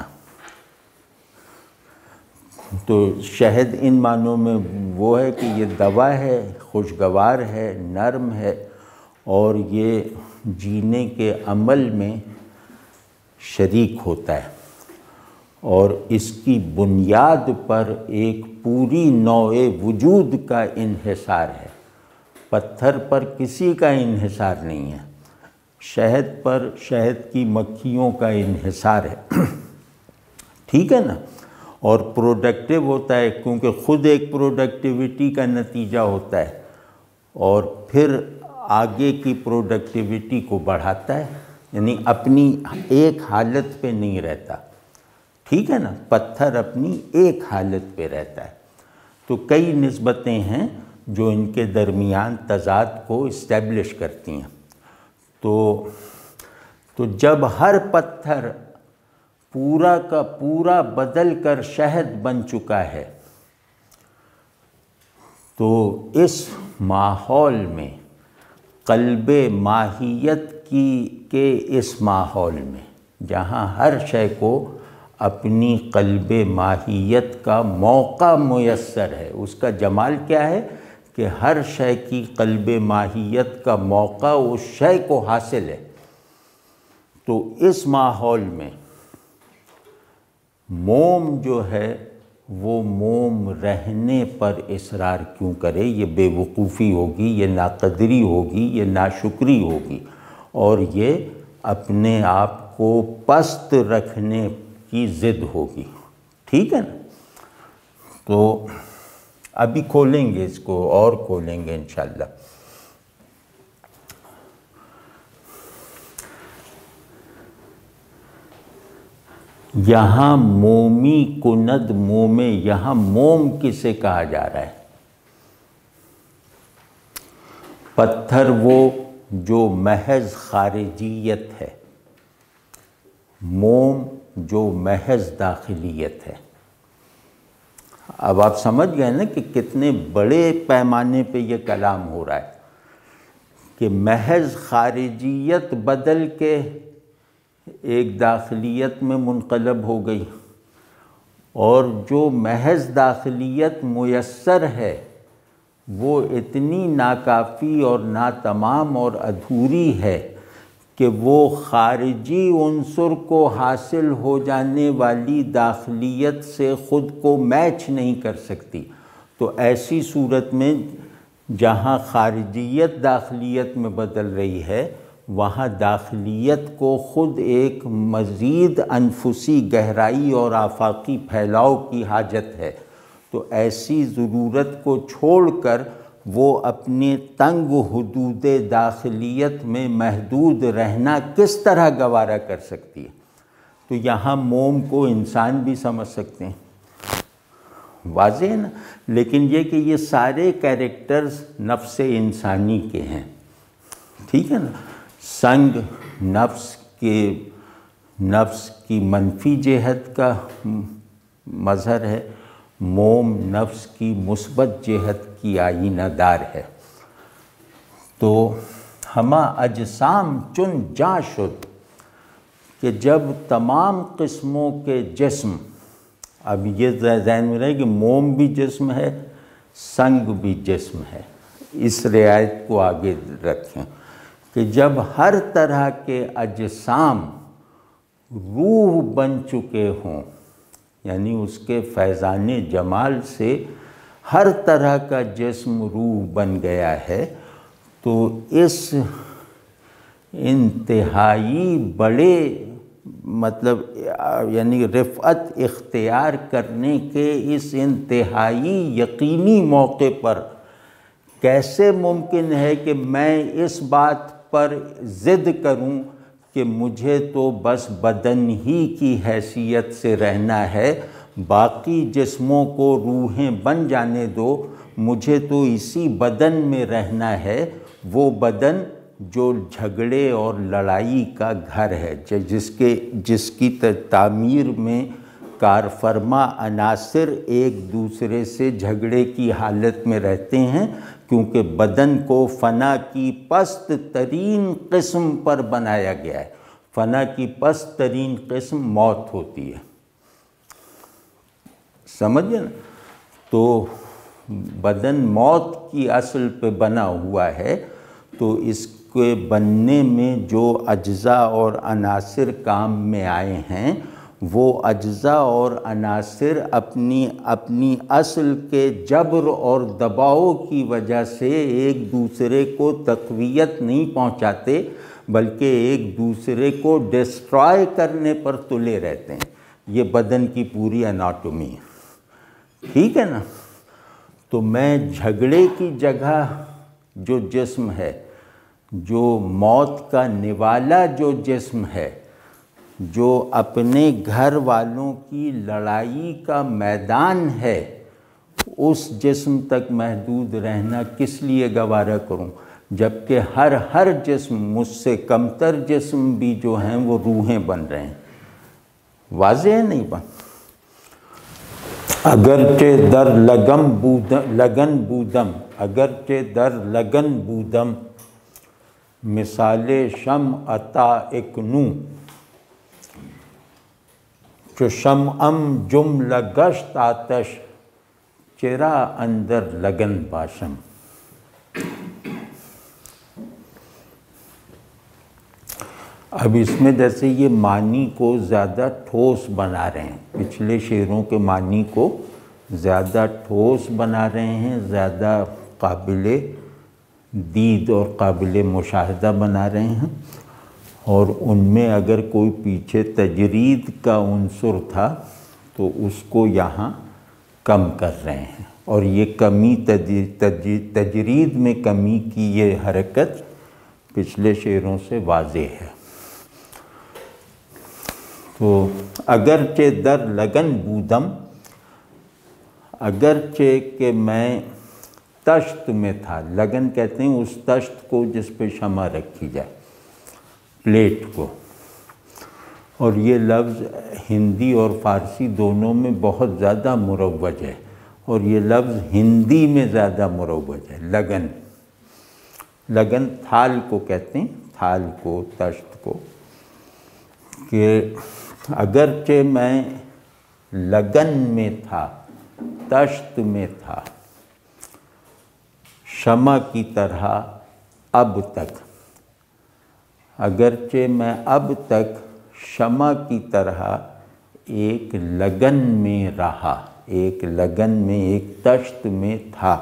تو شہد ان معنوں میں وہ ہے کہ یہ دوا ہے، خوشگوار ہے، نرم ہے، اور یہ جینے کے عمل میں شریک ہوتا ہے، اور اس کی بنیاد پر ایک پوری نوع وجود کا انحصار ہے۔ پتھر پر کسی کا انحصار نہیں ہے، شہد پر شہد کی مکھیوں کا انحصار ہے، ٹھیک ہے نا۔ اور پروڈکٹیو ہوتا ہے کیونکہ خود ایک پروڈکٹیوٹی کا نتیجہ ہوتا ہے، اور پھر آگے کی پروڈکٹیوٹی کو بڑھاتا ہے، یعنی اپنی ایک حالت پہ نہیں رہتا، ٹھیک ہے نا۔ پتھر اپنی ایک حالت پہ رہتا ہے۔ تو کئی نسبتیں ہیں جو ان کے درمیان تضاد کو اسٹیبلش کرتی ہیں۔ تو تو جب ہر پتھر پورا کا پورا بدل کر شہد بن چکا ہے تو اس ماحول میں قلب ماہیت کے اس ماحول میں جہاں ہر شے کو اپنی قلب ماہیت کا موقع میسر ہے، اس کا جمال کیا ہے کہ ہر شے کی قلب ماہیت کا موقع اس شے کو حاصل ہے۔ تو اس ماحول میں موم جو ہے وہ موم رہنے پر اصرار کیوں کرے؟ یہ بے وقوفی ہوگی، یہ ناقدری ہوگی، یہ ناشکری ہوگی، اور یہ اپنے آپ کو پست رکھنے کی ضد ہوگی۔ ٹھیک ہے نا؟ تو ابھی کھولیں گے اس کو اور کھولیں گے انشاءاللہ۔ یہاں مومی کند مومے، یہاں موم کسے کہا جا رہا ہے؟ پتھر وہ جو محض خارجیت ہے، موم جو محض داخلیت ہے۔ اب آپ سمجھ گئے نا کہ کتنے بڑے پیمانے پہ یہ کلام ہو رہا ہے کہ محض خارجیت بدل کے ایک داخلیت میں منقلب ہو گئی، اور جو محض داخلیت میسر ہے وہ اتنی ناکافی اور ناتمام اور ادھوری ہے کہ وہ خارجی عنصر کو حاصل ہو جانے والی داخلیت سے خود کو میچ نہیں کر سکتی۔ تو ایسی صورت میں جہاں خارجیت داخلیت میں بدل رہی ہے، وہاں داخلیت کو خود ایک مزید انفسی گہرائی اور آفاقی پھیلاؤ کی حاجت ہے۔ تو ایسی ضرورت کو چھوڑ کر وہ اپنے تنگ حدود داخلیت میں محدود رہنا کس طرح گوارا کر سکتی ہے؟ تو یہاں موم کو انسان بھی سمجھ سکتے ہیں، واضح ہے نا؟ لیکن یہ کہ یہ سارے کیریکٹرز نفس انسانی کے ہیں، ٹھیک ہے نا؟ سنگ نفس کی منفی جہت کا مظہر ہے، موم نفس کی مثبت جہت کی آئینہ دار ہے۔ تو ہما اجسام چن جاں شد کہ جب تمام قسموں کے جسم، اب یہ ذہن میں رہے کہ موم بھی جسم ہے، سنگ بھی جسم ہے، اس رعایت کو آگے رکھیں کہ جب ہر طرح کے اجسام روح بن چکے ہوں، یعنی اس کے فیضان جمال سے ہر طرح کا جسم روح بن گیا ہے، تو اس انتہائی بڑے مطلب یعنی رفعت اختیار کرنے کے اس انتہائی یقینی موقع پر کیسے ممکن ہے کہ میں اس بات پر ضد کروں کہ مجھے تو بس بدن ہی کی حیثیت سے رہنا ہے، باقی جسموں کو روحیں بن جانے دو، مجھے تو اسی بدن میں رہنا ہے، وہ بدن جو جھگڑے اور لڑائی کا گھر ہے، جس کی تعمیر میں کارفرما عناصر ایک دوسرے سے جھگڑے کی حالت میں رہتے ہیں، کیونکہ بدن کو فنا کی پست ترین قسم پر بنایا گیا ہے۔ فنا کی پست ترین قسم موت ہوتی ہے، سمجھے نا؟ تو بدن موت کی اصل پہ بنا ہوا ہے، تو اس کے بننے میں جو اجزاء اور عناصر کام میں آئے ہیں، وہ اجزاء اور عناصر اپنی اصل کے جبر اور دباؤ کی وجہ سے ایک دوسرے کو تقویت نہیں پہنچاتے، بلکہ ایک دوسرے کو ڈسٹرائے کرنے پر تلے رہتے ہیں۔ یہ بدن کی پوری اناٹومی ہے، ٹھیک ہے نا؟ تو میں جھگڑے کی جگہ جو جسم ہے، جو موت کا نوالا جو جسم ہے، جو اپنے گھر والوں کی لڑائی کا میدان ہے، اس جسم تک محدود رہنا کس لیے گوارا کروں؟ جبکہ ہر جسم، مجھ سے کمتر جسم بھی جو ہیں وہ روحیں بن رہے ہیں۔ واضح ہے نہیں بات؟ اگرچہ در لگن بودم، اگرچہ در لگن بودم، مثال شم عطا اکنو، چو شمعم جمله گشت آتش، چرا اندر لگن باشم۔ اب اس میں جیسے یہ معنی کو زیادہ ٹھوس بنا رہے ہیں، پچھلے شعروں کے معنی کو زیادہ ٹھوس بنا رہے ہیں، زیادہ قابل دید اور قابل مشاہدہ بنا رہے ہیں، اور ان میں اگر کوئی پیچھے تجرید کا عنصر تھا تو اس کو یہاں کم کر رہے ہیں، اور یہ کمی تجرید میں کمی کی یہ حرکت پچھلے شعروں سے واضح ہے۔ تو اگرچہ در لگن بودم، اگرچہ کہ میں تشت میں تھا، لگن کہتے ہیں اس تشت کو جس پہ شمع رکھی جائے، پلیٹ کو، اور یہ لفظ ہندی اور فارسی دونوں میں بہت زیادہ مروج ہے، اور یہ لفظ ہندی میں زیادہ مروج ہے۔ لگن، لگن تھال کو کہتے ہیں، تھال کو، تشت کو، کہ اگرچہ میں لگن میں تھا، تشت میں تھا، شمع کی طرح اب تک، اگرچہ میں اب تک شمع کی طرح ایک لگن میں رہا، ایک لگن میں، ایک تشت میں تھا،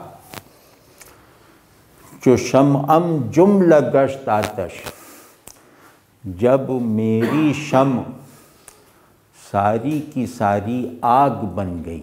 جو شمعم جملہ گشت آتش، جب میری شمع ساری کی ساری آگ بن گئی،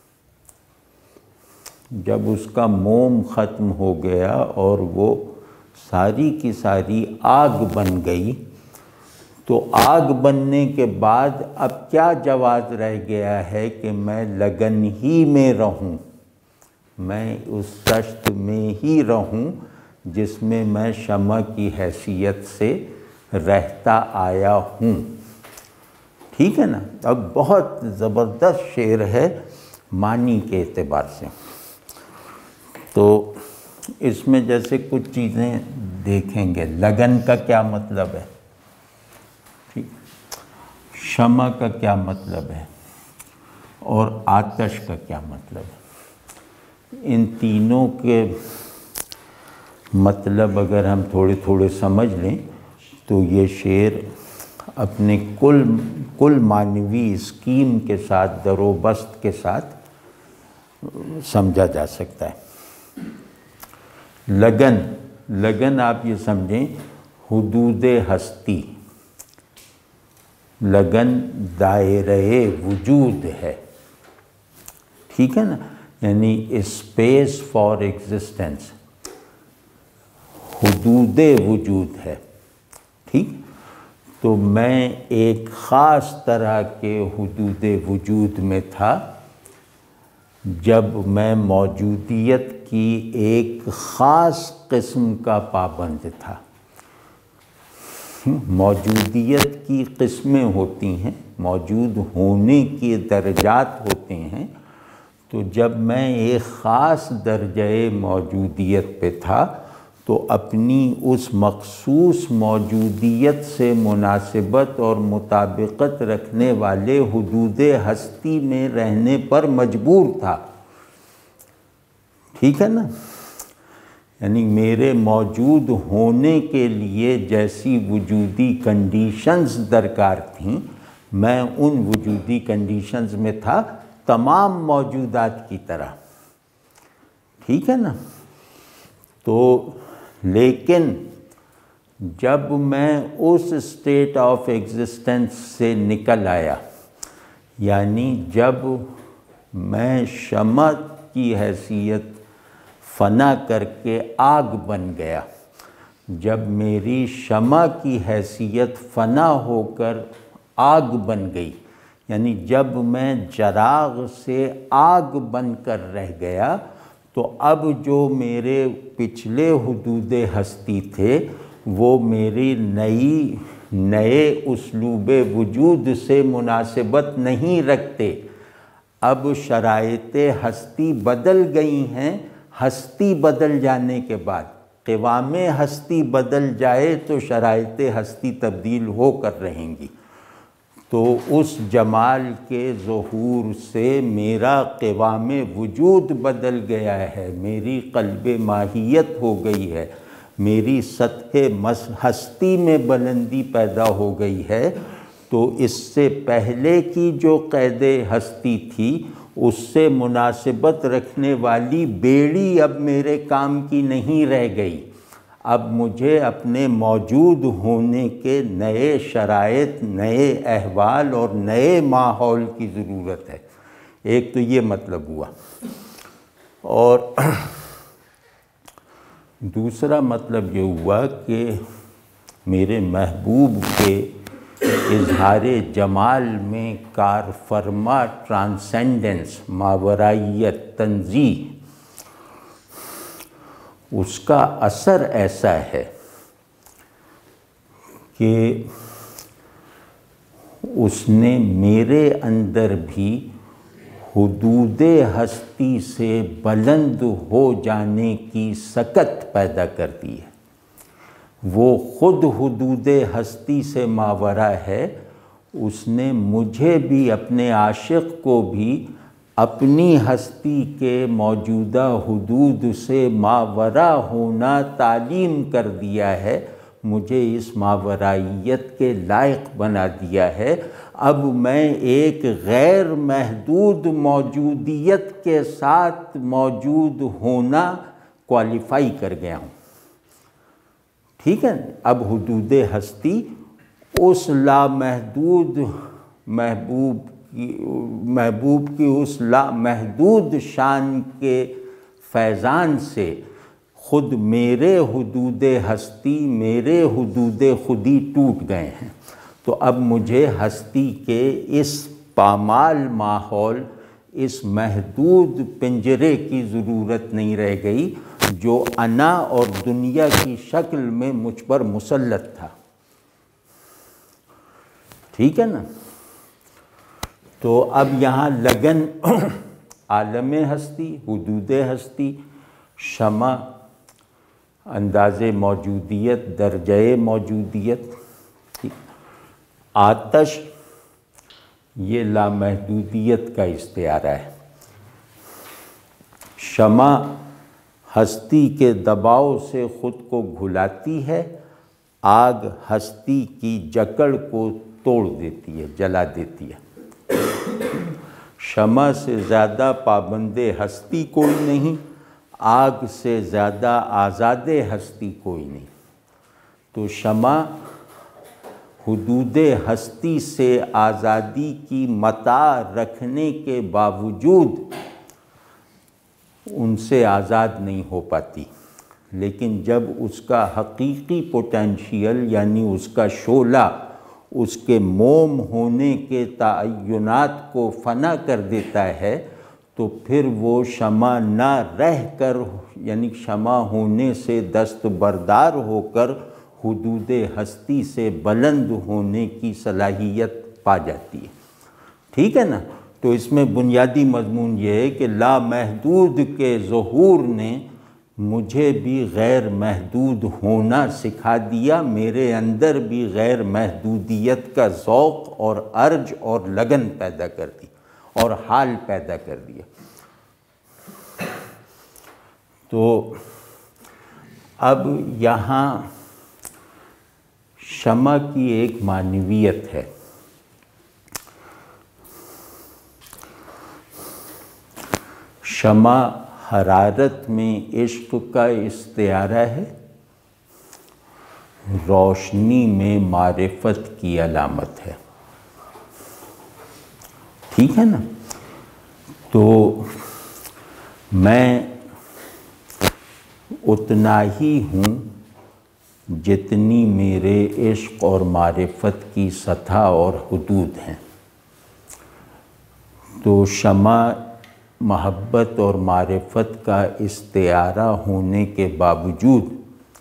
جب اس کا موم ختم ہو گیا اور وہ ساری کی ساری آگ بن گئی، تو آگ بننے کے بعد اب کیا جواز رہ گیا ہے کہ میں لگن ہی میں رہوں، میں اس تشت میں ہی رہوں جس میں میں شمع کی حیثیت سے رہتا آیا ہوں۔ ٹھیک ہے نا؟ اب بہت زبردست شعر ہے معنی کے اعتبار سے۔ تو اس میں جیسے کچھ چیزیں دیکھیں گے، لگن کا کیا مطلب ہے، ٹھیک، شمع کا کیا مطلب ہے، اور آتش کا کیا مطلب ہے۔ ان تینوں کے مطلب اگر ہم تھوڑے تھوڑے سمجھ لیں تو یہ شعر اپنے کل معنوی اسکیم کے ساتھ، در و بست کے ساتھ سمجھا جا سکتا ہے۔ لگن، لگن آپ یہ سمجھیں حدود ہستی، لگن دائرہ وجود ہے، ٹھیک ہے نا، یعنی اسپیس فار ایگزسٹنس، حدود وجود ہے، ٹھیک۔ تو میں ایک خاص طرح کے حدود وجود میں تھا جب میں موجودیت کی ایک خاص قسم کا پابند تھا۔ موجودیت کی قسمیں ہوتی ہیں، موجود ہونے کے درجات ہوتے ہیں، تو جب میں ایک خاص درجۂ موجودیت پہ تھا تو اپنی اس مخصوص موجودیت سے مناسبت اور مطابقت رکھنے والے حدود ہستی میں رہنے پر مجبور تھا، ٹھیک ہے نا۔ یعنی میرے موجود ہونے کے لیے جیسی وجودی کنڈیشنز درکار تھیں، میں ان وجودی کنڈیشنز میں تھا تمام موجودات کی طرح، ٹھیک ہے نا۔ تو لیکن جب میں اس اسٹیٹ آف ایگزسٹنس سے نکل آیا، یعنی جب میں شمع کی حیثیت فنا کر کے آگ بن گیا، جب میری شمع کی حیثیت فنا ہو کر آگ بن گئی، یعنی جب میں چراغ سے آگ بن کر رہ گیا، تو اب جو میرے پچھلے حدود ہستی تھے وہ میری نئے اسلوب وجود سے مناسبت نہیں رکھتے۔ اب شرائط ہستی بدل گئی ہیں۔ ہستی بدل جانے کے بعد قوام ہستی بدل جائے تو شرائط ہستی تبدیل ہو کر رہیں گی۔ تو اس جمال کے ظہور سے میرا قوام وجود بدل گیا ہے، میری قلب ماہیت ہو گئی ہے، میری سطح ہستی میں بلندی پیدا ہو گئی ہے۔ تو اس سے پہلے کی جو قید ہستی تھی اس سے مناسبت رکھنے والی بیڑی اب میرے کام کی نہیں رہ گئی۔ اب مجھے اپنے موجود ہونے کے نئے شرائط، نئے احوال اور نئے ماحول کی ضرورت ہے۔ ایک تو یہ مطلب ہوا، اور دوسرا مطلب یہ ہوا کہ میرے محبوب کے اظہار جمال میں کار فرما ٹرانسینڈنس، ماورائیت، تنزیہ، اس کا اثر ایسا ہے کہ اس نے میرے اندر بھی حدود ہستی سے بلند ہو جانے کی سکت پیدا کر دی ہے۔ وہ خود حدود ہستی سے ماورا ہے، اس نے مجھے بھی، اپنے عاشق کو بھی اپنی ہستی کے موجودہ حدود سے ماورا ہونا تعلیم کر دیا ہے، مجھے اس ماورائیت کے لائق بنا دیا ہے۔ اب میں ایک غیر محدود موجودیت کے ساتھ موجود ہونا کوالیفائی کر گیا ہوں۔ ٹھیک ہے، اب حدود ہستی اس لامحدود محبوب کی اس لامحدود شان کے فیضان سے خود میرے حدود ہستی، میرے حدود خودی ٹوٹ گئے ہیں۔ تو اب مجھے ہستی کے اس پامال ماحول، اس محدود پنجرے کی ضرورت نہیں رہ گئی جو انا اور دنیا کی شکل میں مجھ پر مسلط تھا۔ ٹھیک ہے نا؟ تو اب یہاں لگن عالم ہستی، حدود ہستی، شمع انداز موجودیت، درجہ موجودیت، آتش یہ لامحدودیت کا استعارہ ہے۔ شمع ہستی کے دباؤ سے خود کو گھلاتی ہے، آگ ہستی کی جکڑ کو توڑ دیتی ہے، جلا دیتی ہے۔ شمع سے زیادہ پابند ہستی کوئی نہیں، آگ سے زیادہ آزاد ہستی کوئی نہیں۔ تو شمع حدود ہستی سے آزادی کی متاع رکھنے کے باوجود ان سے آزاد نہیں ہو پاتی، لیکن جب اس کا حقیقی پوٹینشیل یعنی اس کا شعلہ اس کے موم ہونے کے تعینات کو فنا کر دیتا ہے تو پھر وہ شمع نہ رہ کر، یعنی شمع ہونے سے دستبردار ہو کر حدود ہستی سے بلند ہونے کی صلاحیت پا جاتی ہے۔ ٹھیک ہے نا؟ تو اس میں بنیادی مضمون یہ ہے کہ لامحدود کے ظہور نے مجھے بھی غیر محدود ہونا سکھا دیا، میرے اندر بھی غیر محدودیت کا ذوق اور ارج اور لگن پیدا کر دی اور حال پیدا کر دیا۔ تو اب یہاں شمع کی ایک معنویت ہے۔ شمع حرارت میں عشق کا استعارہ ہے، روشنی میں معرفت کی علامت ہے۔ ٹھیک ہے نا؟ تو میں اتنا ہی ہوں جتنی میرے عشق اور معرفت کی سطح اور حدود ہیں۔ تو شمع محبت اور معرفت کا استعارہ ہونے کے باوجود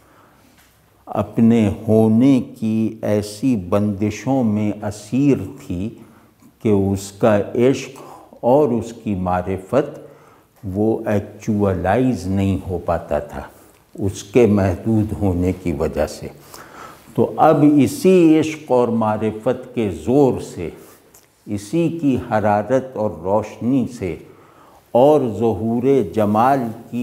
اپنے ہونے کی ایسی بندشوں میں اسیر تھی کہ اس کا عشق اور اس کی معرفت وہ ایکچولائز نہیں ہو پاتا تھا اس کے محدود ہونے کی وجہ سے۔ تو اب اسی عشق اور معرفت کے زور سے، اسی کی حرارت اور روشنی سے اور ظہور جمال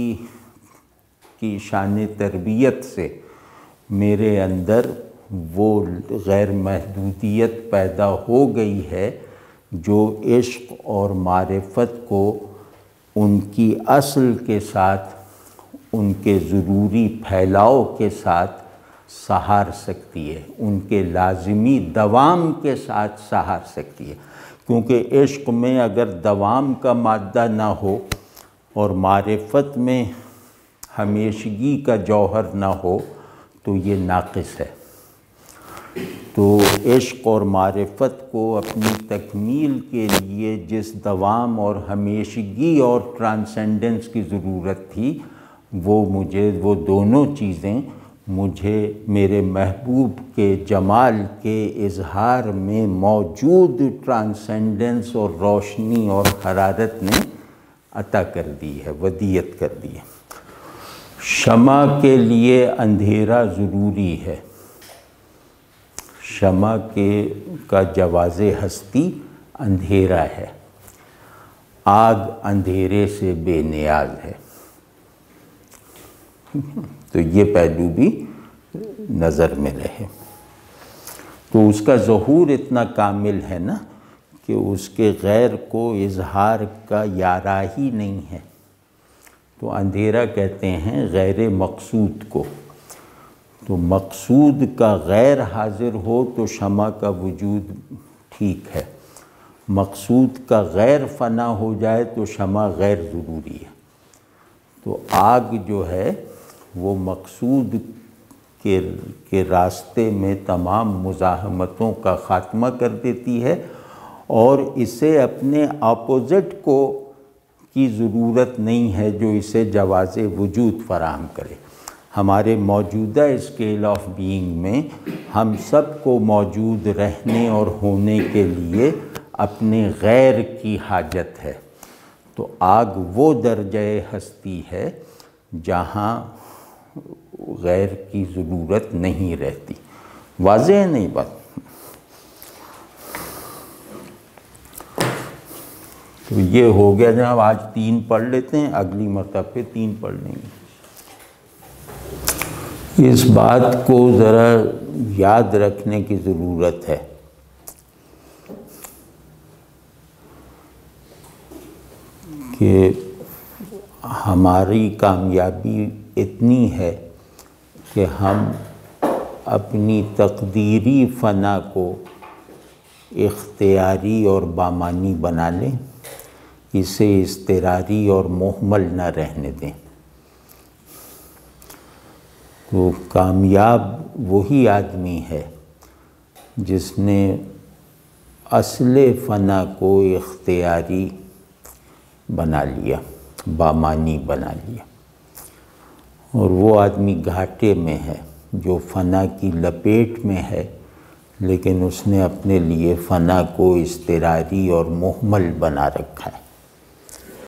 کی شان تربیت سے میرے اندر وہ غیر محدودیت پیدا ہو گئی ہے جو عشق اور معرفت کو ان کی اصل کے ساتھ، ان کے ضروری پھیلاؤ کے ساتھ سہار سکتی ہے، ان کے لازمی دوام کے ساتھ سہار سکتی ہے۔ کیونکہ عشق میں اگر دوام کا مادہ نہ ہو اور معرفت میں ہمیشگی کا جوہر نہ ہو تو یہ ناقص ہے۔ تو عشق اور معرفت کو اپنی تکمیل کے لیے جس دوام اور ہمیشگی اور ٹرانسینڈنس کی ضرورت تھی، وہ دونوں چیزیں مجھے میرے محبوب کے جمال کے اظہار میں موجود ٹرانسینڈنس اور روشنی اور حرارت نے عطا کر دی ہے، ودیت کر دی ہے۔ شمع کے لیے اندھیرا ضروری ہے، شمع کا جواز ہستی اندھیرا ہے، آگ اندھیرے سے بے نیاز ہے۔ تو یہ پہلو بھی نظر میں رہے۔ تو اس کا ظہور اتنا کامل ہے نا کہ اس کے غیر کو اظہار کا یارہ ہی نہیں ہے۔ تو اندھیرا کہتے ہیں غیر مقصود کو۔ تو مقصود کا غیر حاضر ہو تو شمع کا وجود ٹھیک ہے، مقصود کا غیر فنا ہو جائے تو شمع غیر ضروری ہے۔ تو آگ جو ہے وہ مقصود کے راستے میں تمام مزاحمتوں کا خاتمہ کر دیتی ہے اور اسے اپنے اپوزٹ کی ضرورت نہیں ہے جو اسے جواز وجود فراہم کرے۔ ہمارے موجودہ اسکیل آف بینگ میں ہم سب کو موجود رہنے اور ہونے کے لیے اپنے غیر کی حاجت ہے۔ تو آگ وہ درجہ ہستی ہے جہاں غیر کی ضرورت نہیں رہتی۔ واضح ہے نہیں بات؟ تو یہ ہو گیا جناب، آج 3 پڑھ لیتے ہیں، اگلی مرتبہ پھر 3 پڑھ لیں گے۔ اس بات کو ذرا یاد رکھنے کی ضرورت ہے کہ ہماری کامیابی اتنی ہے کہ ہم اپنی تقدیری فنا کو اختیاری اور بامانی بنا لیں، اسے اضطراری اور مہمل نہ رہنے دیں۔ تو کامیاب وہی آدمی ہے جس نے اصل فنا کو اختیاری بنا لیا، بامانی بنا لیا۔ اور وہ آدمی گھاٹے میں ہے جو فنا کی لپیٹ میں ہے لیکن اس نے اپنے لیے فنا کو اضطراری اور مہمل بنا رکھا ہے۔